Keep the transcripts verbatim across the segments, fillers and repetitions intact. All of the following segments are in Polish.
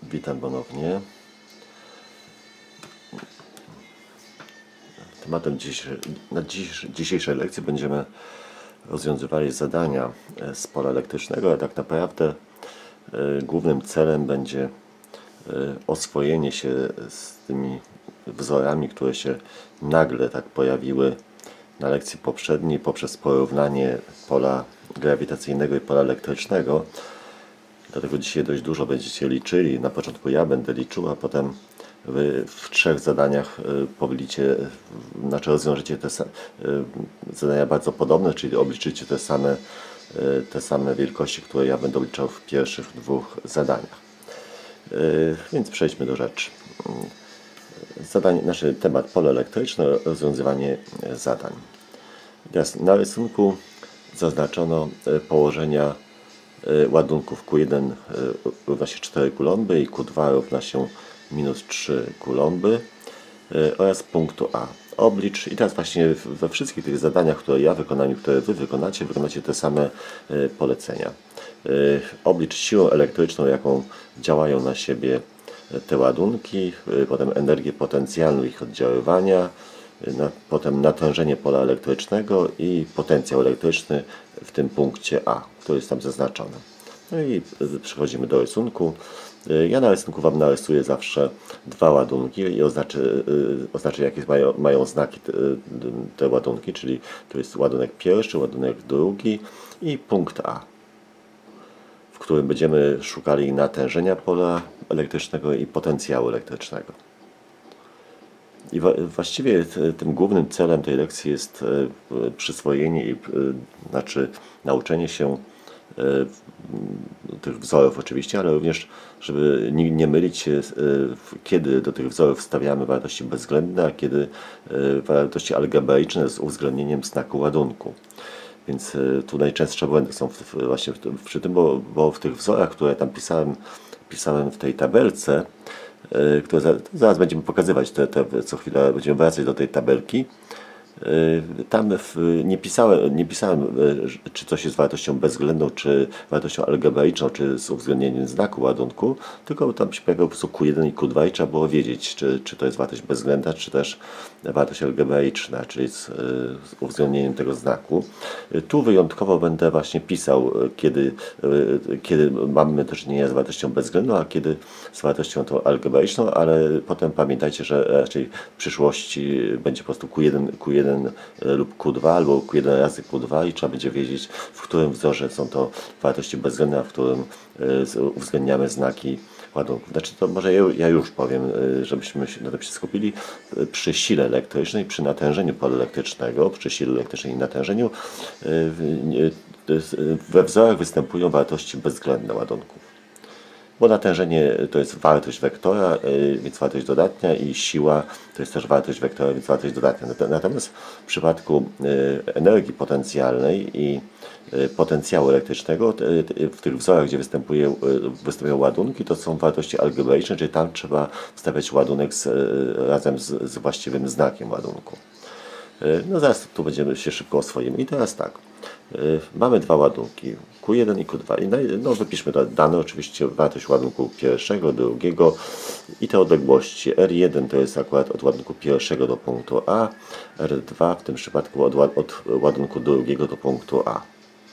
Witam ponownie. Tematem dzisiejszej, na dziś, dzisiejszej lekcji będziemy rozwiązywali zadania z pola elektrycznego, a tak naprawdę y, głównym celem będzie y, oswojenie się z tymi wzorami, które się nagle tak pojawiły na lekcji poprzedniej poprzez porównanie pola grawitacyjnego i pola elektrycznego. Dlatego dzisiaj dość dużo będziecie liczyli. Na początku ja będę liczył, a potem Wy w trzech zadaniach poblicie, znaczy rozwiążecie te zadania bardzo podobne, czyli obliczycie te same, te same wielkości, które ja będę obliczał w pierwszych dwóch zadaniach. Więc przejdźmy do rzeczy. Zadanie, nasz temat pole elektryczne, rozwiązywanie zadań. Teraz na rysunku zaznaczono położenia ładunków Q jeden równa się cztery kulomby i Q dwa równa się minus trzy kulomby oraz punktu A. Oblicz, i teraz właśnie we wszystkich tych zadaniach, które ja wykonam i które Wy wykonacie, wykonacie te same polecenia. Oblicz siłę elektryczną, jaką działają na siebie te ładunki, potem energię potencjalną ich oddziaływania, na, potem natężenie pola elektrycznego i potencjał elektryczny w tym punkcie A, który jest tam zaznaczony. No i przechodzimy do rysunku. Ja na rysunku Wam narysuję zawsze dwa ładunki i oznaczę, oznaczę jakie mają, mają znaki te, te ładunki, czyli to jest ładunek pierwszy, ładunek drugi i punkt A, w którym będziemy szukali natężenia pola elektrycznego i potencjału elektrycznego. I właściwie tym głównym celem tej lekcji jest przyswojenie i znaczy nauczenie się tych wzorów oczywiście, ale również, żeby nie mylić się, kiedy do tych wzorów wstawiamy wartości bezwzględne, a kiedy wartości algebraiczne z uwzględnieniem znaku ładunku. Więc tu najczęstsze błędy są właśnie przy tym, bo, bo w tych wzorach, które tam pisałem, pisałem w tej tabelce, które zaraz będziemy pokazywać, te, te, co chwilę będziemy wracać do tej tabelki. Tam nie pisałem, nie pisałem, czy coś jest wartością bezwzględną, czy wartością algebraiczną, czy z uwzględnieniem znaku ładunku, tylko tam się pojawiało po prostu Q jeden i Q dwa i trzeba było wiedzieć, czy, czy to jest wartość bezwzględna, czy też wartość algebraiczna, czyli z, z uwzględnieniem tego znaku. Tu wyjątkowo będę właśnie pisał, kiedy, kiedy mamy do czynienia z wartością bezwzględną, a kiedy z wartością tą algebraiczną, ale potem pamiętajcie, że raczej w przyszłości będzie po prostu Q jeden, Q jeden lub Q dwa albo Q jeden razy Q dwa i trzeba będzie wiedzieć, w którym wzorze są to wartości bezwzględne, a w którym uwzględniamy znaki ładunków. Znaczy to może ja już powiem, żebyśmy się na tym się skupili. Przy sile elektrycznej, przy natężeniu pola elektrycznego, przy sile elektrycznej i natężeniu we wzorach występują wartości bezwzględne ładunków. Bo natężenie to jest wartość wektora, więc wartość dodatnia, i siła to jest też wartość wektora, więc wartość dodatnia. Natomiast w przypadku energii potencjalnej i potencjału elektrycznego, w tych wzorach, gdzie występuje, występują ładunki, to są wartości algebraiczne, czyli tam trzeba wstawiać ładunek z, razem z, z właściwym znakiem ładunku. No zaraz tu będziemy się szybko oswoimy. I teraz tak, mamy dwa ładunki, Q jeden i Q dwa. I no, wypiszmy te dane, oczywiście wartość ładunku pierwszego, drugiego i te odległości. R jeden to jest akurat od ładunku pierwszego do punktu A, R dwa w tym przypadku od, od ładunku drugiego do punktu A.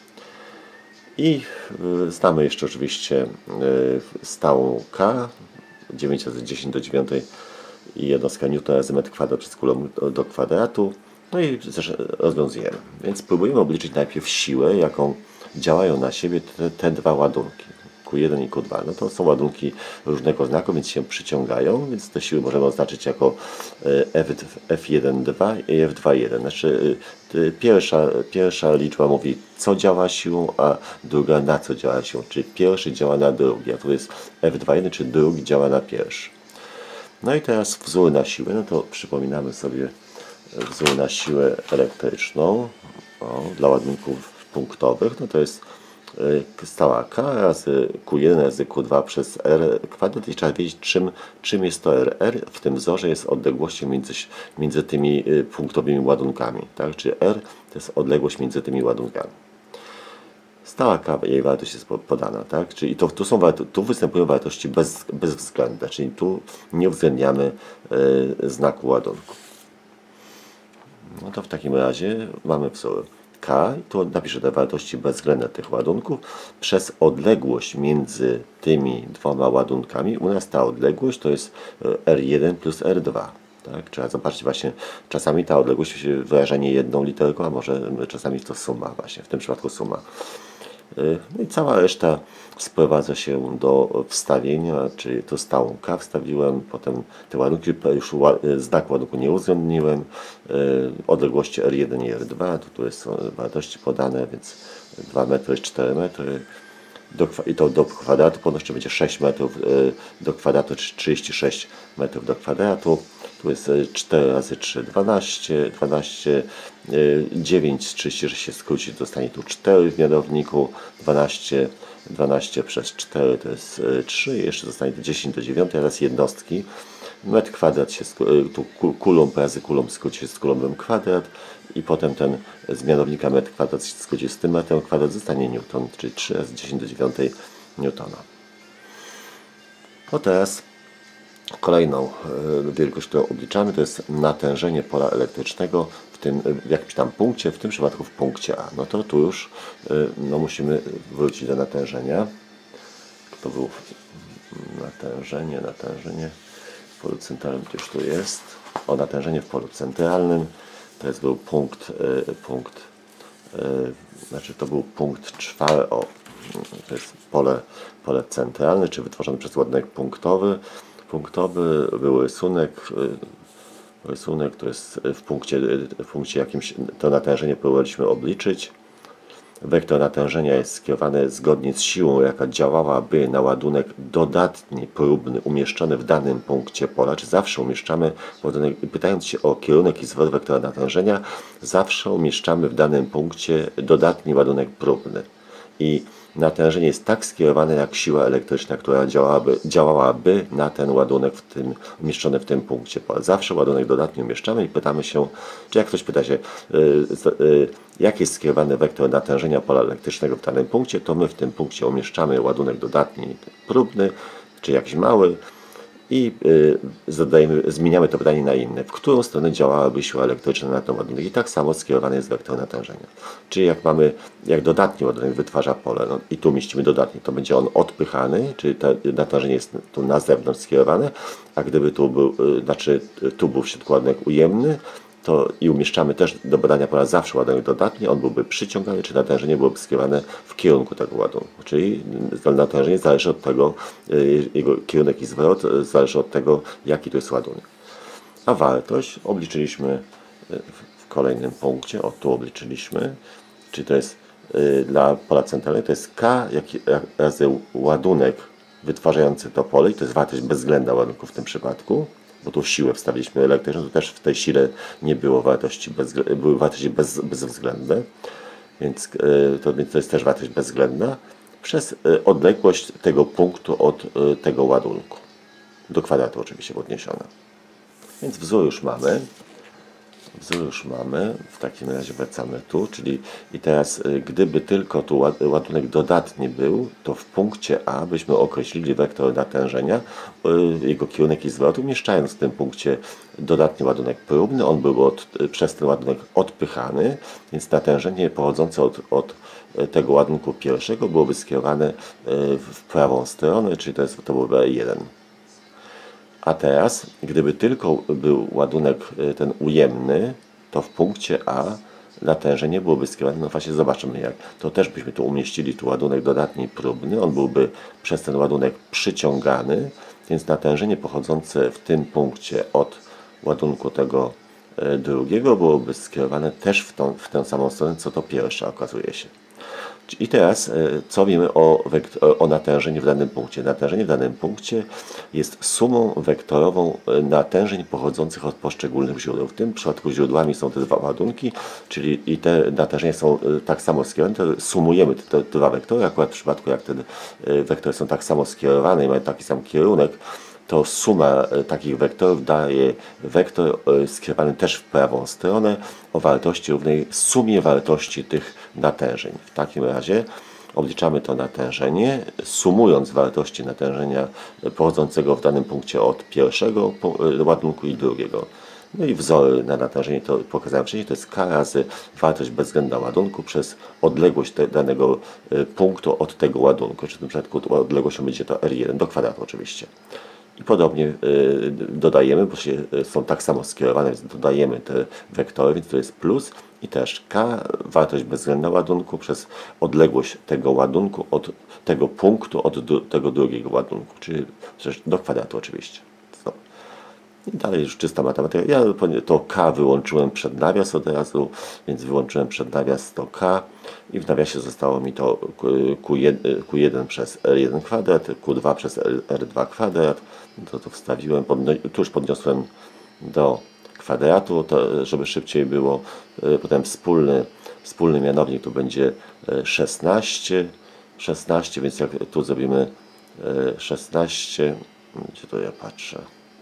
I znamy jeszcze oczywiście stałą K, dziewięć razy dziesięć do dziewiątej i jednostka newtona razy metr kwadrat przez kulą do kwadratu. No i rozwiązujemy. Więc spróbujemy obliczyć najpierw siłę, jaką działają na siebie te, te dwa ładunki, Q jeden i Q dwa. No to są ładunki różnego znaku, więc się przyciągają, więc te siły możemy oznaczyć jako F jeden dwa i F dwa jeden. Znaczy pierwsza, pierwsza liczba mówi, co działa siłą, a druga na co działa siłą, czyli pierwszy działa na drugi, a tu jest F dwa jeden, czyli drugi działa na pierwszy. No i teraz wzór na siłę, no to przypominamy sobie wzór na siłę elektryczną o, dla ładunków punktowych, no to jest stała K razy Q jeden razy Q dwa przez R kwadrat i trzeba wiedzieć, czym, czym jest to R. R w tym wzorze jest odległością między, między tymi punktowymi ładunkami, tak? Czyli R to jest odległość między tymi ładunkami. Stała K, jej wartość jest podana, tak? Czyli to, tu, są, tu występują wartości bez, bezwzględne, czyli tu nie uwzględniamy y, znaku ładunku. No to w takim razie mamy wzór K, tu napiszę te wartości bezwzględne tych ładunków, przez odległość między tymi dwoma ładunkami. U nas ta odległość to jest R jeden plus R dwa. Tak? Trzeba zobaczyć właśnie, czasami ta odległość wyraża nie jedną literką, a może czasami to suma właśnie, w tym przypadku suma. No i cała reszta sprowadza się do wstawienia, czyli to stałą K wstawiłem, potem te ładunki, już znak ładunku nie uwzględniłem, odległości R jeden i R dwa, tu, tu są wartości podane, więc dwa metry i cztery metry. Do, I to do kwadratu podnosi będzie sześć metrów do kwadratu, czy trzydzieści sześć metrów do kwadratu. Tu jest cztery razy trzy, dwanaście, dwanaście, dziewięć, trzydzieści sześć się skróci, zostanie tu cztery w mianowniku, dwanaście, dwanaście przez cztery to jest trzy, jeszcze zostanie tu dziesięć do dziewiątej, teraz jednostki. Metr kwadrat się, tu kulomb razy kulomb skróci się z kulombem kwadrat i potem ten z mianownika metr kwadrat się skróci z tym metrem kwadrat, zostanie newton, czyli trzy razy dziesięć do dziewiątej newtona. No teraz kolejną wielkość, którą obliczamy, to jest natężenie pola elektrycznego w tym, w jakimś tam punkcie, w tym przypadku w punkcie A. No to tu już no, musimy wrócić do natężenia. To było natężenie, natężenie w polu centralnym, już tu jest. O, natężenie w polu centralnym. To jest był punkt, punkt, znaczy to był punkt czwarty, o, to jest pole, pole centralne, czy wytworzony przez ładunek punktowy. Punktowy był rysunek, rysunek, to jest w punkcie, w punkcie jakimś, to natężenie próbowaliśmy obliczyć. Wektor natężenia jest skierowany zgodnie z siłą, jaka działałaby na ładunek dodatni, próbny, umieszczony w danym punkcie pola, czy zawsze umieszczamy, ładunek, pytając się o kierunek i zwrot wektora natężenia, zawsze umieszczamy w danym punkcie dodatni ładunek próbny. I natężenie jest tak skierowane jak siła elektryczna, która działałaby, działałaby na ten ładunek w tym, umieszczony w tym punkcie pola. Zawsze ładunek dodatni umieszczamy i pytamy się, czy jak ktoś pyta się, yy, yy, jak jest skierowany wektor natężenia pola elektrycznego w danym punkcie, to my w tym punkcie umieszczamy ładunek dodatni próbny, czy jakiś mały i yy, zadajemy, zmieniamy to pytanie na inne. W którą stronę działałaby siła elektryczna na ten ładunek? I tak samo skierowany jest wektor natężenia. Czyli jak mamy, jak dodatni ładunek wytwarza pole, no i tu mieścimy dodatni, to będzie on odpychany, czyli to natężenie jest tu na zewnątrz skierowane, a gdyby tu był, yy, znaczy tu był w środku ładunek ujemny, to i umieszczamy też do badania pola zawsze ładunek dodatni, on byłby przyciągany, czy natężenie byłoby skierowane w kierunku tego ładunku. Czyli natężenie zależy od tego, jego kierunek i zwrot zależy od tego, jaki to jest ładunek. A wartość obliczyliśmy w kolejnym punkcie, o tu obliczyliśmy, czyli to jest dla pola centralnego, to jest K razy ładunek wytwarzający to pole i to jest wartość bezwzględna ładunku w tym przypadku. Bo tu siłę wstawiliśmy elektryczną, to też w tej sile nie było wartości, bez, były wartości bez, bezwzględne, więc to, to jest też wartość bezwzględna, przez odległość tego punktu od tego ładunku, do kwadratu oczywiście podniesiona. Więc wzór już mamy, wzór już mamy, w takim razie wracamy tu, czyli i teraz gdyby tylko tu ładunek dodatni był, to w punkcie A byśmy określili wektor natężenia, jego kierunek i zwrot, umieszczając w tym punkcie dodatni ładunek próbny, on był od, przez ten ładunek odpychany, więc natężenie pochodzące od, od tego ładunku pierwszego byłoby skierowane w prawą stronę, czyli to, jest, to byłby R jeden. A teraz, gdyby tylko był ładunek ten ujemny, to w punkcie A natężenie byłoby skierowane, no właśnie zobaczymy jak, to też byśmy tu umieścili tu ładunek dodatni próbny, on byłby przez ten ładunek przyciągany, więc natężenie pochodzące w tym punkcie od ładunku tego drugiego byłoby skierowane też w, tą, w tę samą stronę, co to pierwsze okazuje się. I teraz, co wiemy o, o natężeniu w danym punkcie? Natężenie w danym punkcie jest sumą wektorową natężeń pochodzących od poszczególnych źródeł. W tym przypadku źródłami są te dwa ładunki, czyli i te natężenia są tak samo skierowane, sumujemy te, te dwa wektory, akurat w przypadku jak te wektory są tak samo skierowane i mają taki sam kierunek, to suma takich wektorów daje wektor skierowany też w prawą stronę o wartości równej sumie wartości tych natężeń. W takim razie obliczamy to natężenie, sumując wartości natężenia pochodzącego w danym punkcie od pierwszego ładunku i drugiego. No i wzory na natężenie, to pokazałem wcześniej, to jest K razy wartość bezwzględna ładunku przez odległość te, danego punktu od tego ładunku, czy w tym przypadku odległością będzie to R jeden do kwadratu oczywiście. I podobnie y, dodajemy, bo się, są tak samo skierowane, więc dodajemy te wektory, więc to jest plus i też K, wartość bezwzględna ładunku przez odległość tego ładunku od tego punktu od dru tego drugiego ładunku, czyli do kwadratu oczywiście. No. I dalej już czysta matematyka. Ja to K wyłączyłem przed nawias od razu, więc wyłączyłem przed nawias to K i w nawiasie zostało mi to Q jeden przez R jeden kwadrat, Q dwa przez R dwa kwadrat. To tu wstawiłem, tu już podniosłem do kwadratu, to żeby szybciej było. Potem wspólny, wspólny mianownik tu będzie szesnaście, szesnaście, więc jak tu zrobimy szesnaście, gdzie to ja patrzę?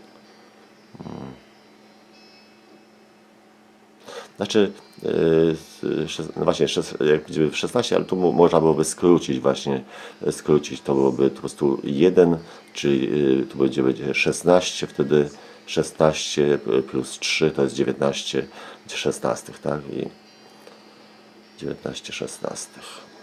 Znaczy, no właśnie, jak będzie szesnaście, ale tu można byłoby skrócić właśnie, skrócić, to byłoby po prostu jeden, czyli tu będzie, będzie szesnaście, wtedy szesnaście plus trzy to jest dziewiętnaście szesnastych, tak? I dziewiętnaście szesnastych.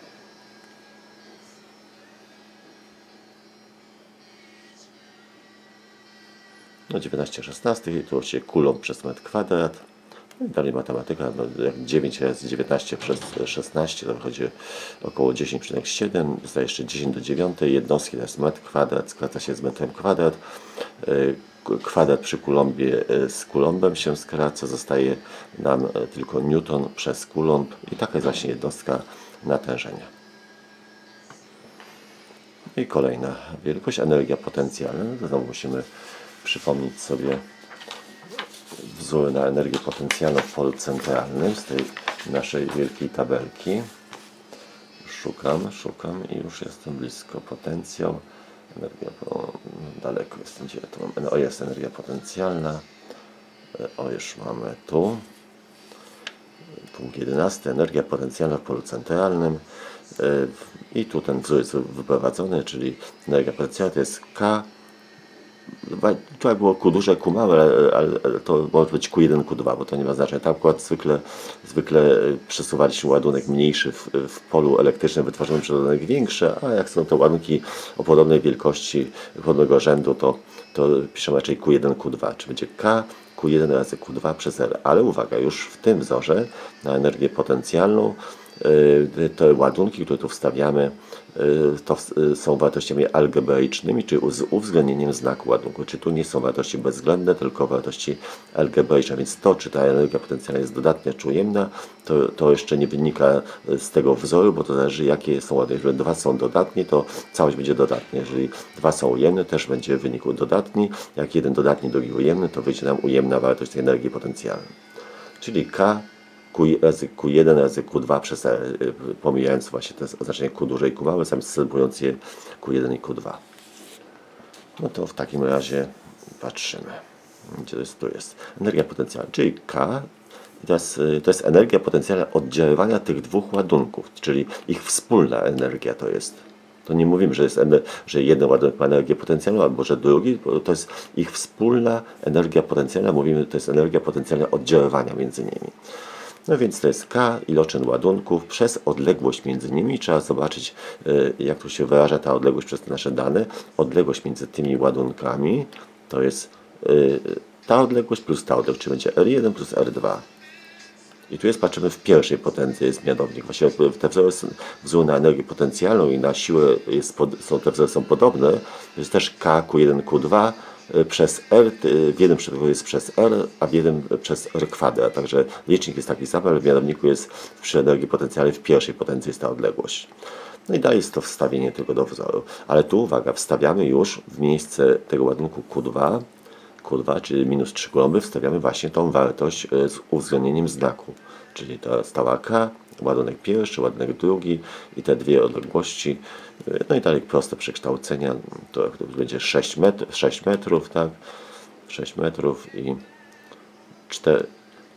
No dziewiętnaście szesnastych i tu oczywiście kulomb przez metr kwadrat. No i dalej matematyka, no jak dziewięć razy dziewiętnaście przez szesnaście to wychodzi około dziesięć przecinek siedem, zostaje jeszcze dziesięć do dziewiątej, jednostki to jest metr kwadrat, skraca się z metrem kwadrat. Kwadrat przy kulombie z kulombem się skraca, zostaje nam tylko newton przez kulomb i taka jest właśnie jednostka natężenia. I kolejna wielkość, energia potencjalna. No znowu musimy przypomnieć sobie wzór na energię potencjalną w polu centralnym z tej naszej wielkiej tabelki. Szukam, szukam i już jestem blisko. Potencjał, energia, o, daleko jestem, gdzie to mam? O, jest energia potencjalna. O, już mamy tu. Punkt jedenasty, energia potencjalna w polu centralnym. I tu ten wzór jest wyprowadzony, czyli energia potencjalna to jest K. Tutaj było Q duże, Q małe, ale, ale to może być Q jeden, Q dwa, bo to nie ma znaczenia. Tam akurat zwykle, zwykle przesuwaliśmy ładunek mniejszy w, w polu elektrycznym, wytwarzamy ładunek większy, a jak są to ładunki o podobnej wielkości, podobnego rzędu, to, to piszemy raczej Q jeden, Q dwa, czy będzie K, Q jeden razy Q dwa przez R. Ale uwaga, już w tym wzorze na energię potencjalną te ładunki, które tu wstawiamy, to są wartościami algebraicznymi, czyli z uwzględnieniem znaku ładunku. Czy tu nie są wartości bezwzględne, tylko wartości algebraiczne. Więc to, czy ta energia potencjalna jest dodatnia, czy ujemna, to, to jeszcze nie wynika z tego wzoru, bo to zależy, jakie są ładunki. Jeżeli dwa są dodatnie, to całość będzie dodatnia. Jeżeli dwa są ujemne, też będzie w wyniku dodatni. Jak jeden dodatni, drugi ujemny, to wyjdzie nam ujemna wartość tej energii potencjalnej. Czyli K Q razy Q jeden razy Q dwa przez R, pomijając właśnie te oznaczenie Q duże i Q małe, zastępując je Q jeden i Q dwa. No to w takim razie patrzymy. Gdzie to jest? Tu jest. Energia potencjalna, czyli K. I teraz to jest energia potencjalna oddziaływania tych dwóch ładunków, czyli ich wspólna energia to jest. To nie mówimy, że, jest, że jeden ładunek ma energię potencjalną, albo że drugi, bo to jest ich wspólna energia potencjalna. Mówimy, że to jest energia potencjalna oddziaływania między nimi. No więc to jest K, iloczyn ładunków przez odległość między nimi. Trzeba zobaczyć, jak tu się wyraża ta odległość przez te nasze dane. Odległość między tymi ładunkami to jest ta odległość plus ta odległość, czyli będzie R jeden plus R dwa. I tu jest, patrzymy w pierwszej potencji, jest mianownik. Właściwie te wzory, wzór na energię potencjalną i na siłę, jest, są, te wzory są podobne. To jest też K, Q jeden, Q dwa. Przez R, w jednym przypadku jest przez R, a w jednym przez R kwadrat. Także licznik jest taki sam, ale w mianowniku jest przy energii potencjalnej w pierwszej potencji jest ta odległość. No i dalej jest to wstawienie tego do wzoru. Ale tu uwaga, wstawiamy już w miejsce tego ładunku Q dwa, Q dwa, czyli minus trzy kulomby, wstawiamy właśnie tą wartość z uwzględnieniem znaku. Czyli to stała K, ładunek pierwszy, ładunek drugi i te dwie odległości. No i dalej proste przekształcenia, to, to będzie sześć, metr, sześć metrów, tak? sześć metrów i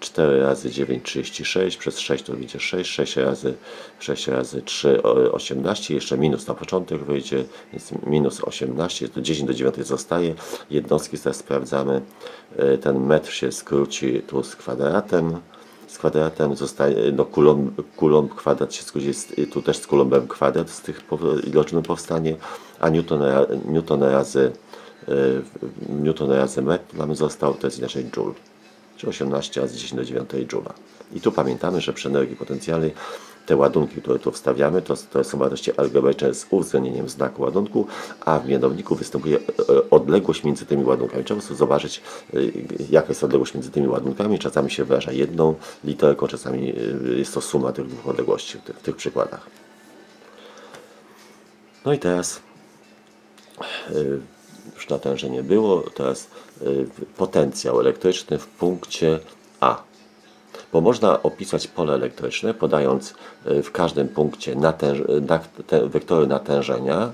cztery razy dziewięć, trzydzieści sześć, przez sześć to wyjdzie sześć, sześć razy, sześć razy trzy, osiemnaście, jeszcze minus na początek wyjdzie, więc minus osiemnaście, to dziesięć do dziewiątej zostaje. Jednostki teraz sprawdzamy, ten metr się skróci tu z kwadratem, z kwadratem zostaje, no kulomb, kulomb kwadrat się skróci, tu też z kulombem kwadrat z tych iloczyn powstanie, a newton, newton razy newton razy metr nam został, to jest inaczej joule, czy osiemnaście razy dziesięć do dziewiątej joula. I tu pamiętamy, że przy energii potencjalnej te ładunki, które tu wstawiamy, to, to są wartości algebraiczne z uwzględnieniem znaku ładunku, a w mianowniku występuje odległość między tymi ładunkami. Trzeba po prostu zobaczyć, jaka jest odległość między tymi ładunkami. Czasami się wyraża jedną literką, czasami jest to suma tych dwóch odległości w tych, w tych przykładach. No i teraz już natężenie było, teraz potencjał elektryczny w punkcie A. Bo można opisać pole elektryczne, podając w każdym punkcie natęż te wektory natężenia,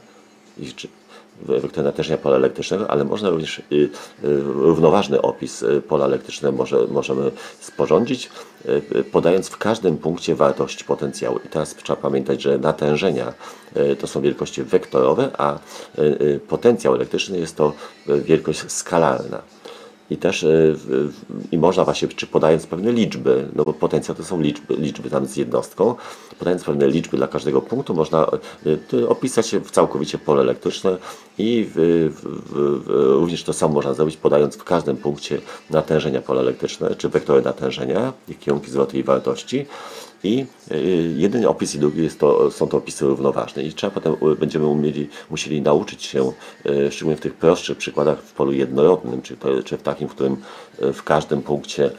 wektory natężenia pola elektrycznego, ale można również równoważny opis pola elektrycznego może, możemy sporządzić, podając w każdym punkcie wartość potencjału. I teraz trzeba pamiętać, że natężenia to są wielkości wektorowe, a potencjał elektryczny jest to wielkość skalarna. I też i można właśnie, czy podając pewne liczby, no bo potencjał to są liczby, liczby tam z jednostką, podając pewne liczby dla każdego punktu, można opisać całkowicie pole elektryczne i w, w, w, również to samo można zrobić, podając w każdym punkcie natężenia pola elektryczne, czy wektory natężenia, ich kierunki zwrotu i wartości. I jeden opis i drugi jest to, są to opisy równoważne i trzeba potem będziemy umieli, musieli nauczyć się, szczególnie w tych prostszych przykładach w polu jednorodnym, czy, czy w takim, w którym w każdym punkcie,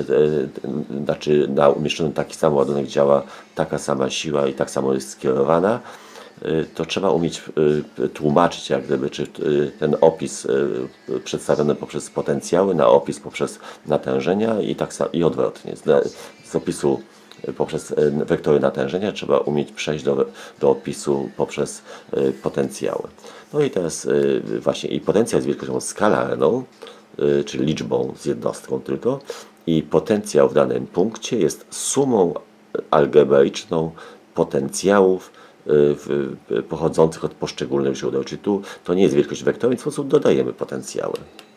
znaczy na umieszczonym taki sam ładunek działa taka sama siła i tak samo jest skierowana, to trzeba umieć tłumaczyć, jak gdyby, czy ten opis przedstawiony poprzez potencjały na opis poprzez natężenia i tak samo i odwrotnie. Z opisu poprzez wektory natężenia trzeba umieć przejść do, do opisu poprzez potencjały. No i teraz właśnie i potencjał jest wielkością skalarną, czyli liczbą z jednostką tylko, i potencjał w danym punkcie jest sumą algebraiczną potencjałów pochodzących od poszczególnych źródeł. Czyli tu to nie jest wielkość wektorowa, więc po prostu dodajemy potencjały.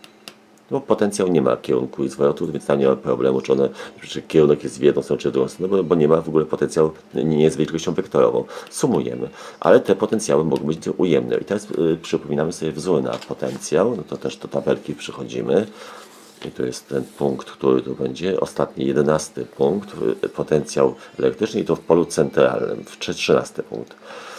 Bo potencjał nie ma kierunku i zwrotu, więc tam nie ma problemu, czy, one, czy kierunek jest w jedną stronę, czy w drugą stronę, bo, bo nie ma w ogóle potencjału, nie jest wielkością wektorową. Sumujemy, ale te potencjały mogą być ujemne. I teraz y, przypominamy sobie wzór na potencjał, no to też do tabelki przychodzimy. I to jest ten punkt, który tu będzie, ostatni, jedenasty punkt, potencjał elektryczny i to w polu centralnym, trzynasty punkt.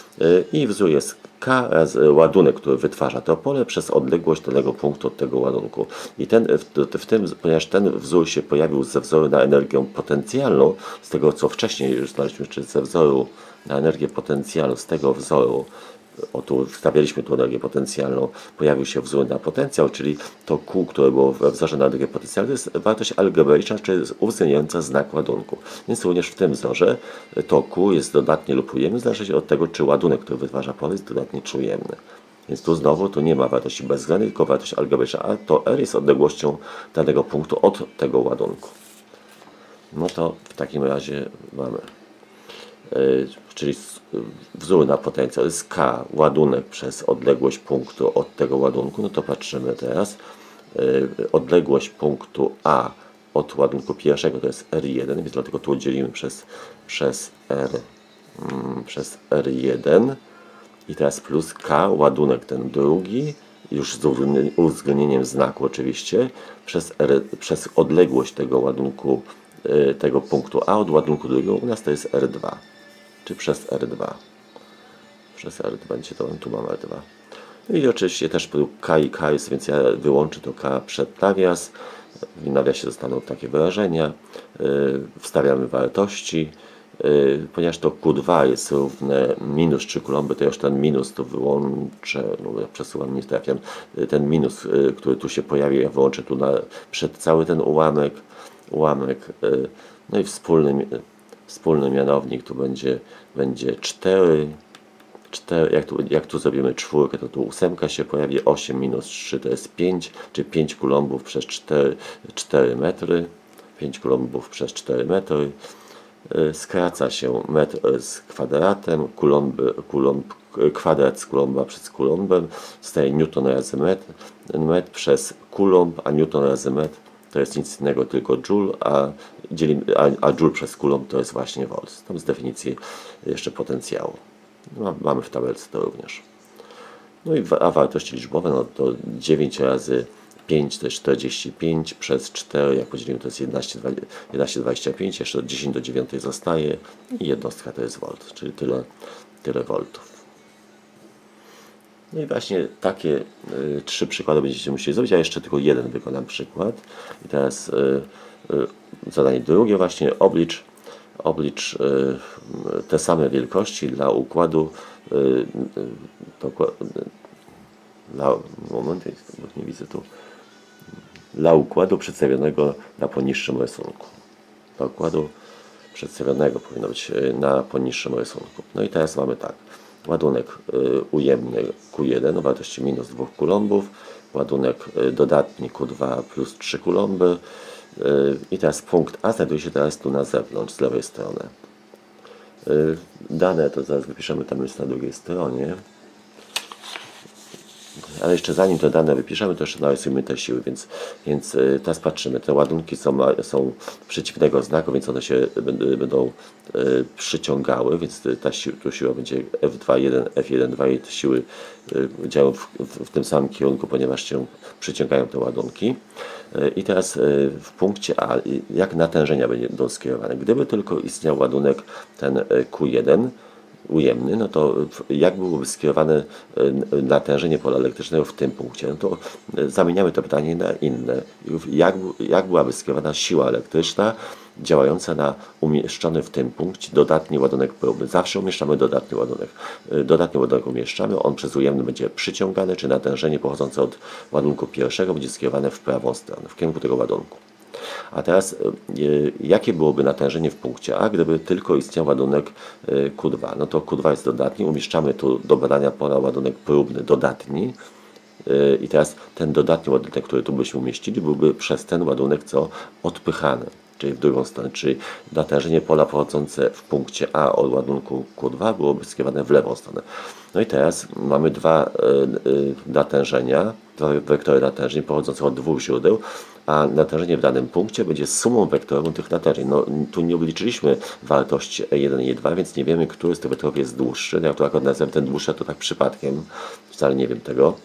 I wzór jest K razy ładunek, który wytwarza to pole przez odległość danego punktu od tego ładunku. I ten, w, w tym, ponieważ ten wzór się pojawił ze wzoru na energię potencjalną, z tego co wcześniej już znaleźliśmy, czy ze wzoru na energię potencjalną, z tego wzoru, o tu wstawialiśmy tu energię potencjalną, pojawił się wzór na potencjał, czyli to Q, które było we wzorze na energię potencjalną, to jest wartość algebraiczna, czyli uwzględniająca znak ładunku. Więc również w tym wzorze to Q jest dodatnie lub ujemne, zależy od tego, czy ładunek, który wytwarza pole, jest dodatnie czy ujemny. Więc tu znowu tu nie ma wartości bezwzględnej, tylko wartość algebraiczna, a to R jest odległością danego punktu od tego ładunku. No to w takim razie mamy, yy, czyli wzór na potencjał jest K, ładunek przez odległość punktu od tego ładunku. No to patrzymy teraz. Yy, odległość punktu A od ładunku pierwszego to jest R jeden, więc dlatego tu dzielimy przez, przez, R, mm, przez R jeden. I teraz plus K, ładunek ten drugi, już z uwzględnieniem znaku oczywiście, przez, R, przez odległość tego ładunku, yy, tego punktu A od ładunku drugiego, u nas to jest R dwa. Czy przez R dwa. Przez R dwa, będzie to, tu mam R dwa. No i oczywiście też K i K jest, więc ja wyłączę to K przed nawias. W nawiasie zostaną takie wyrażenia. Yy, wstawiamy wartości. Yy, ponieważ to Q dwa jest równe minus trzy kulomby, to już ten minus tu wyłączę. No, ja przesuwam, nie trafiam. Yy, ten minus, yy, który tu się pojawił, ja wyłączę tu na, przed cały ten ułamek. ułamek yy, no i wspólny. Wspólny mianownik tu będzie, będzie cztery, cztery jak, tu, jak tu zrobimy czwórkę, to tu ósemka się pojawi, osiem minus trzy to jest pięć, czy pięć kulombów przez cztery, cztery metry, pięć kulombów przez cztery metry. Skraca się metr z kwadratem, kulomby, kulomb, kwadrat z kulomba przez kulombem, staje newton razy metr, metr przez kulomb, a newton razy metr to jest nic innego tylko joule, a, dzielimy, a, a joule przez kulomb to jest właśnie volt. Tam z definicji jeszcze potencjału. No, mamy w tabelce to również. No i a wartości liczbowe, no to dziewięć razy pięć to jest czterdzieści pięć, przez cztery, jak podzielimy, to jest jedenaście dwadzieścia pięć, jeszcze dziesięć do dziewiątej zostaje i jednostka to jest volt, czyli tyle, tyle voltów. No i właśnie takie y, trzy przykłady będziecie musieli zrobić, a jeszcze tylko jeden wykonam przykład. I teraz y, y, zadanie drugie właśnie, oblicz, oblicz y, te same wielkości dla układu y, y, to, dla, moment, nie widzę tu, dla układu przedstawionego na poniższym rysunku. Dla układu przedstawionego powinno być na poniższym rysunku. No i teraz mamy tak. Ładunek y, ujemny Q jeden o wartości minus dwa kulombów, ładunek y, dodatni Q dwa plus trzy kulomby y, i teraz punkt A znajduje się teraz tu na zewnątrz, z lewej strony. Y, dane to zaraz wypiszemy, tam jest na drugiej stronie. Ale jeszcze zanim te dane wypiszemy, to jeszcze narysujmy te siły, więc, więc y, teraz patrzymy. Te ładunki są, są przeciwnego znaku, więc one się będą y, przyciągały, więc ta si tu siła będzie F dwa jeden, F jeden dwa i te siły y, działają w, w, w tym samym kierunku, ponieważ się przyciągają te ładunki. Y, I teraz y, w punkcie A, jak natężenia będą skierowane? Gdyby tylko istniał ładunek ten Q jeden, ujemny, no to jak byłoby skierowane natężenie pola elektrycznego w tym punkcie? No to zamieniamy to pytanie na inne. Jak, jak byłaby skierowana siła elektryczna działająca na umieszczony w tym punkcie dodatni ładunek próbny? Zawsze umieszczamy dodatni ładunek. Dodatni ładunek umieszczamy, on przez ujemny będzie przyciągany, czy natężenie pochodzące od ładunku pierwszego będzie skierowane w prawą stronę, w kierunku tego ładunku. A teraz, jakie byłoby natężenie w punkcie A, gdyby tylko istniał ładunek Q dwa? No to Q dwa jest dodatni, umieszczamy tu do badania pola ładunek próbny dodatni. I teraz ten dodatni ładunek, który tu byśmy umieścili, byłby przez ten ładunek co odpychany, czyli w drugą stronę, czyli natężenie pola pochodzące w punkcie A od ładunku Q dwa byłoby skierowane w lewą stronę. No i teraz mamy dwa y, y, natężenia, dwa wektory natężeń pochodzące od dwóch źródeł, a natężenie w danym punkcie będzie sumą wektorową tych natężeń. No, tu nie obliczyliśmy wartości E jeden i E dwa, więc nie wiemy, który z tych wektorów jest dłuższy. Ja tu akurat nazywam ten dłuższy, to tak przypadkiem, wcale nie wiem tego.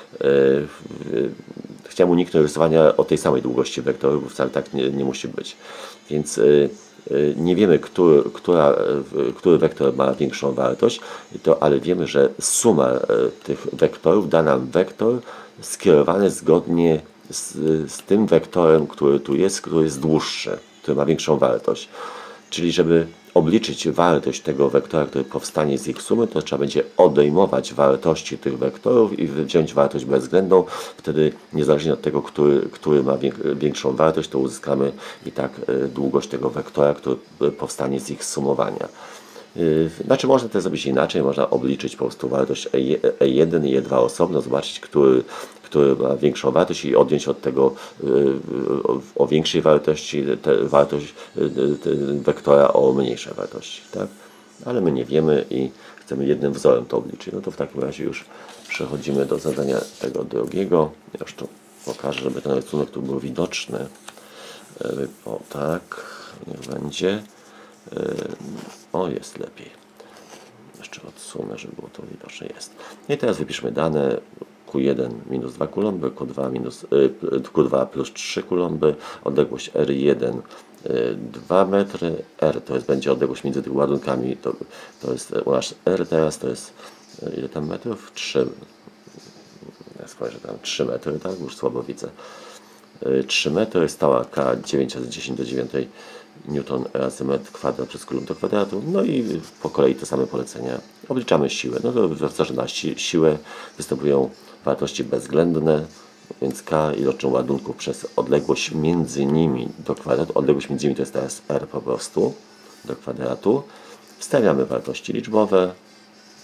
Chciałem uniknąć rysowania o tej samej długości wektorów, bo wcale tak nie, nie musi być. Więc nie wiemy, który, która, który wektor ma większą wartość, to, ale wiemy, że suma tych wektorów da nam wektor skierowany zgodnie z, z tym wektorem, który tu jest, który jest dłuższy, który ma większą wartość. Czyli żeby obliczyć wartość tego wektora, który powstanie z ich sumy, to trzeba będzie odejmować wartości tych wektorów i wziąć wartość bezwzględną. Wtedy niezależnie od tego, który, który ma większą wartość, to uzyskamy i tak długość tego wektora, który powstanie z ich sumowania. Znaczy można to zrobić inaczej, można obliczyć po prostu wartość E jeden i E dwa osobno, zobaczyć, który, który ma większą wartość i odjąć od tego o większej wartości te, wartość te, wektora o mniejszej wartości. Tak? Ale my nie wiemy i chcemy jednym wzorem to obliczyć. No to w takim razie już przechodzimy do zadania tego drugiego. Ja już tu pokażę, żeby ten rysunek tu był widoczny. O tak, niech będzie. O, jest lepiej. Jeszcze odsunę, żeby było to widoczne. Jest. I teraz wypiszmy dane. Q jeden minus dwa kulomby, Q dwa, minus, Q dwa plus trzy kulomby, odległość R jeden dwa metry, R to jest, będzie odległość między tymi ładunkami, to, to jest u nas R teraz, to jest ile tam metrów? trzy. Ja spojrzę tam, trzy metry, tak? Już słabo widzę. trzy metry, stała K dziewięć razy dziesięć do dziewiątej newton razy metr kwadrat przez kulomb do kwadratu. No i po kolei te same polecenia. Obliczamy siłę. No to w wzorze na si siłę występują wartości bezwzględne, więc K ilością ładunków przez odległość między nimi do kwadratu. Odległość między nimi to jest teraz R po prostu do kwadratu. Wstawiamy wartości liczbowe.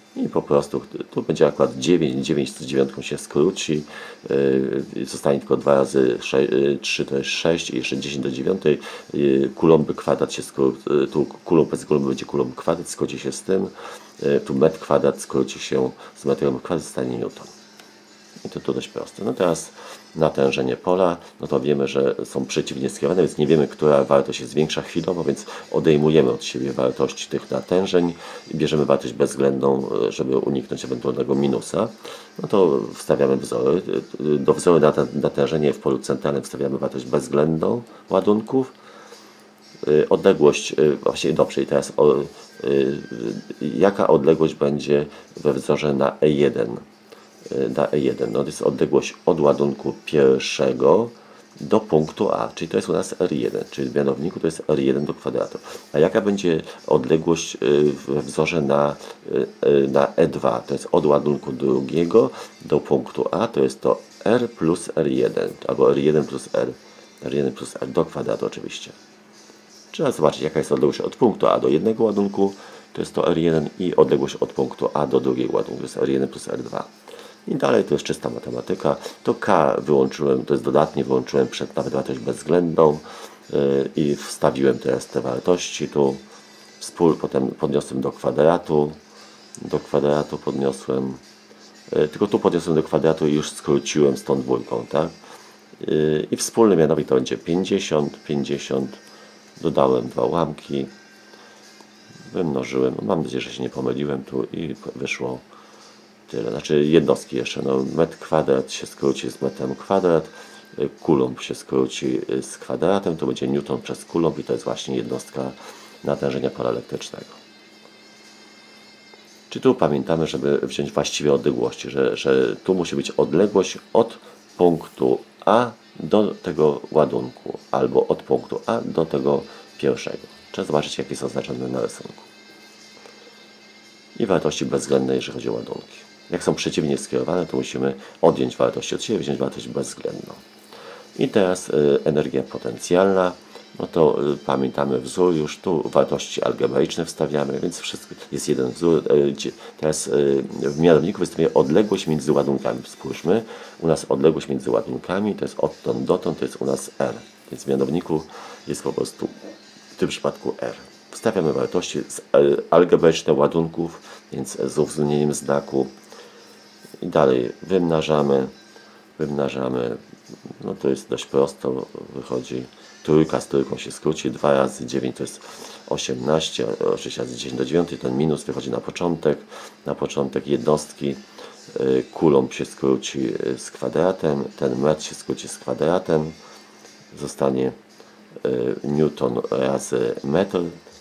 I po prostu tu będzie akurat dziewięć, dziewięć z dziewiątką się skróci, yy, zostanie tylko dwa razy trzy to jest sześć i jeszcze dziesięć do dziewiątej, yy, kulomby kwadrat się skróci, yy, tu kulomb bez kulomby będzie kulomb kwadrat, skróci się z tym, yy, tu metr kwadrat skróci się z metrem kwadrat, zostanie newton. I to, to dość proste. No teraz natężenie pola, no to wiemy, że są przeciwnie skierowane, więc nie wiemy, która wartość jest większa chwilowo, więc odejmujemy od siebie wartości tych natężeń i bierzemy wartość bezwzględną, żeby uniknąć ewentualnego minusa. No to wstawiamy wzory. Do wzoru natężenie w polu centralnym wstawiamy wartość bezwzględną ładunków. Odległość, właściwie dobrze, i teraz o, jaka odległość będzie we wzorze na E jeden? Na E jeden. No to jest odległość od ładunku pierwszego do punktu A, czyli to jest u nas R jeden, czyli w mianowniku to jest R jeden do kwadratu. A jaka będzie odległość we wzorze na, na E dwa? To jest od ładunku drugiego do punktu A, to jest to R plus R jeden, albo R jeden plus R, R jeden plus R do kwadratu oczywiście. Trzeba zobaczyć, jaka jest odległość od punktu A do jednego ładunku, to jest to R jeden, i odległość od punktu A do drugiego ładunku, to jest R jeden plus R dwa. I dalej to jest czysta matematyka. To K wyłączyłem, to jest dodatnie, wyłączyłem przed nawet wartość bezwzględną yy, i wstawiłem teraz te wartości tu. Wspól potem podniosłem do kwadratu. Do kwadratu podniosłem, yy, tylko tu podniosłem do kwadratu i już skróciłem z tą dwójką, tak? Yy, I wspólny mianownik to będzie pięćdziesiąt, pięćdziesiąt. Dodałem dwa ułamki. Wymnożyłem. Mam nadzieję, że się nie pomyliłem tu i wyszło tyle. Znaczy jednostki jeszcze. No, metr kwadrat się skróci z metrem kwadrat, kulomb się skróci z kwadratem, to będzie newton przez kulomb i to jest właśnie jednostka natężenia pola elektrycznego. Czy tu pamiętamy, żeby wziąć właściwe odległości, że, że tu musi być odległość od punktu A do tego ładunku, albo od punktu A do tego pierwszego. Trzeba zobaczyć, jak jest oznaczone na rysunku. I wartości bezwzględne, jeżeli chodzi o ładunki. Jak są przeciwnie skierowane, to musimy odjąć wartość od siebie, wziąć wartość bezwzględną. I teraz y, energia potencjalna. No to y, pamiętamy wzór, już tu wartości algebraiczne wstawiamy, więc wszystko jest jeden wzór. Y, teraz y, w mianowniku występuje odległość między ładunkami. Spójrzmy, u nas odległość między ładunkami to jest odtąd dotąd, to jest u nas R. Więc w mianowniku jest po prostu w tym przypadku R. Wstawiamy wartości z algebraiczne ładunków, więc z uwzględnieniem znaku. I dalej wymnażamy, wymnażamy, no to jest dość prosto, wychodzi trójka z trójką się skróci, dwa razy dziewięć to jest osiemnaście, sześć razy dziesięć do dziewiątej, ten minus wychodzi na początek, na początek jednostki, kulomb się skróci z kwadratem, ten metr się skróci z kwadratem, zostanie newton razy metr.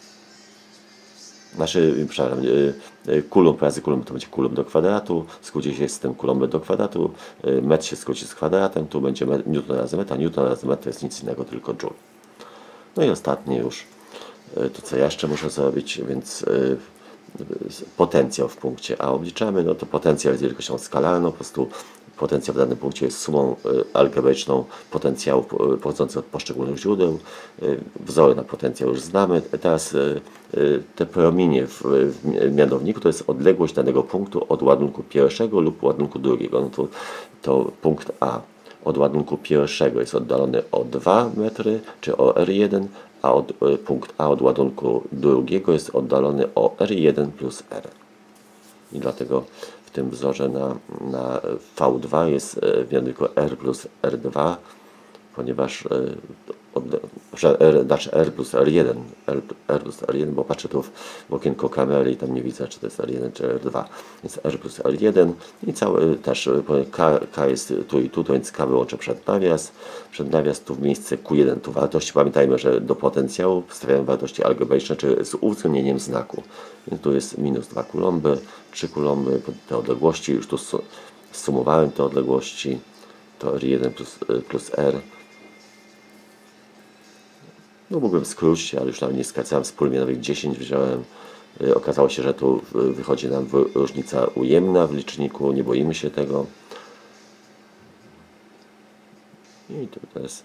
Znaczy, przepraszam, kulomb razy kulomb to będzie kulomb do kwadratu, skróci się z tym kulomby do kwadratu, metr się skróci z kwadratem, tu będzie newton razy metr, a newton razy metr to jest nic innego, tylko joule. No i ostatnie już, to co ja jeszcze muszę zrobić, więc potencjał w punkcie A obliczamy, no to potencjał jest wielkością skalarną, po prostu potencjał w danym punkcie jest sumą algebraiczną potencjałów pochodzących od poszczególnych źródeł. Wzory na potencjał już znamy. Teraz te promienie w, w mianowniku to jest odległość danego punktu od ładunku pierwszego lub ładunku drugiego. No to, to punkt A od ładunku pierwszego jest oddalony o dwa metry, czy o R jeden, a od, punkt A od ładunku drugiego jest oddalony o R jeden plus R. I dlatego w tym wzorze na, na V dwa jest w mianowniku R plus R dwa, ponieważ od, R, znaczy R plus R jeden, R, R plus R jeden, bo patrzę tu w, w okienko kamery i tam nie widzę, czy to jest R jeden czy R dwa, więc R plus R jeden i cały też K, K jest tu i tu, to więc K wyłączę przed nawias, przed nawias tu w miejsce Q jeden, tu wartości, pamiętajmy, że do potencjału wstawiamy wartości algebraiczne, czy z uwzględnieniem znaku, więc tu jest minus dwa kulomby, trzy kulomby, te odległości, już tu sumowałem te odległości, to R jeden plus, plus R. No mógłbym skrócić, ale już nawet nie skracałem, wspólny mianownik dziesięć wziąłem. Okazało się, że tu wychodzi nam różnica ujemna w liczniku, nie boimy się tego. I tu teraz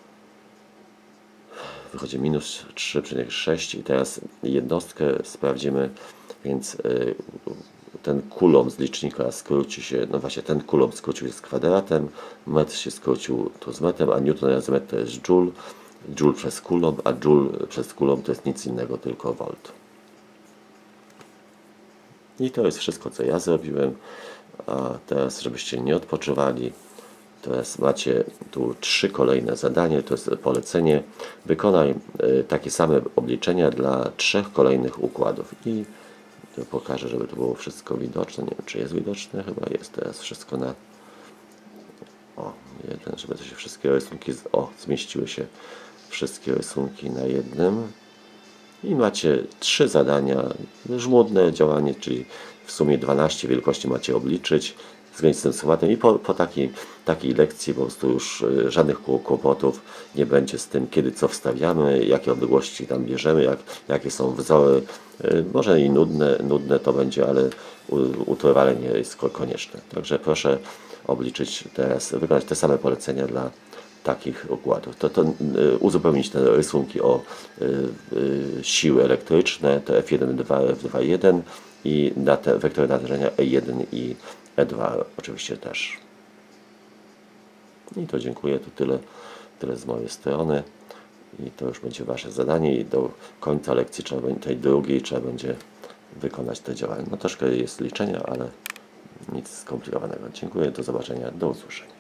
wychodzi minus trzy przecinek sześć i teraz jednostkę sprawdzimy, więc ten kulom z licznika skróci się, no właśnie ten kulom skrócił się z kwadratem, metr się skrócił tu z metrem, a newton razy metr to jest joule, joule przez kulom, a joule przez kulom to jest nic innego, tylko volt. I to jest wszystko, co ja zrobiłem. A teraz, żebyście nie odpoczywali, teraz macie tu trzy kolejne zadanie, to jest polecenie. Wykonaj takie same obliczenia dla trzech kolejnych układów. I pokażę, żeby to było wszystko widoczne. Nie wiem, czy jest widoczne, chyba jest teraz wszystko na... O, jeden, żeby to się wszystkie rysunki... O, zmieściły się wszystkie rysunki na jednym. I macie trzy zadania, żmudne działanie, czyli w sumie dwanaście wielkości macie obliczyć zgodnie z tym schematem i po, po takiej, takiej lekcji po prostu już żadnych kłopotów nie będzie z tym, kiedy co wstawiamy, jakie odległości tam bierzemy, jak, jakie są wzory. Może i nudne, nudne to będzie, ale utrwalenie jest konieczne. Także proszę obliczyć teraz, wykonać te same polecenia dla takich układów. To, to uzupełnić te rysunki o y, y, siły elektryczne, te F jeden, dwa, F dwa, jeden i na te wektory natężenia E jeden i E dwa oczywiście też. I to dziękuję, to tyle, tyle z mojej strony. I to już będzie wasze zadanie i do końca lekcji trzeba będzie, tej drugiej trzeba będzie wykonać te działania. No troszkę jest liczenia, ale nic skomplikowanego. Dziękuję, do zobaczenia, do usłyszenia.